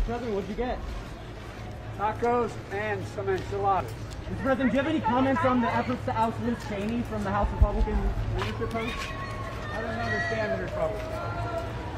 President, what'd you get? Tacos and some enchiladas. Mr. President, do you have any comments on the efforts to oust Liz Cheney from the House Republican leadership post? I don't understand the Republicans.